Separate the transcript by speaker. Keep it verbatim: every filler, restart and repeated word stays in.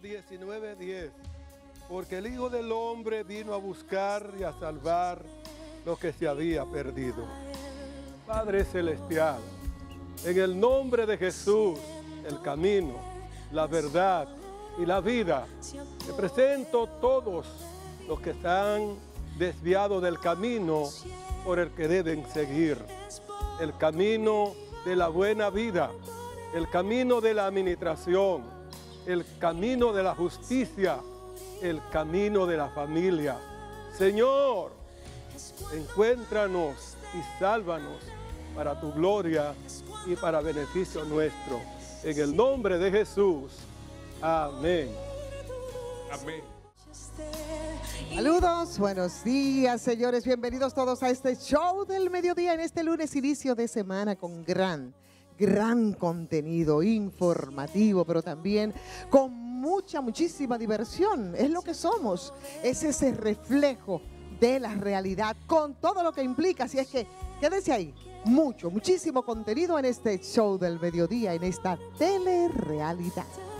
Speaker 1: diecinueve diez, porque el Hijo del Hombre vino a buscar y a salvar lo que se había perdido. Padre Celestial, en el nombre de Jesús, el camino, la verdad y la vida, te presento todos los que están desviados del camino por el que deben seguir, el camino de la buena vida, el camino de la administración, el camino de la justicia, el camino de la familia. Señor, encuéntranos y sálvanos para tu gloria y para beneficio nuestro. En el nombre de Jesús. Amén.
Speaker 2: Amén.
Speaker 3: Saludos, buenos días, señores. Bienvenidos todos a este show del mediodía en este lunes, inicio de semana con gran, gran contenido informativo, pero también con mucha, muchísima diversión. Es lo que somos, es ese reflejo de la realidad con todo lo que implica. Así es que quédense ahí. Mucho, muchísimo contenido en este show del mediodía, en esta telerrealidad.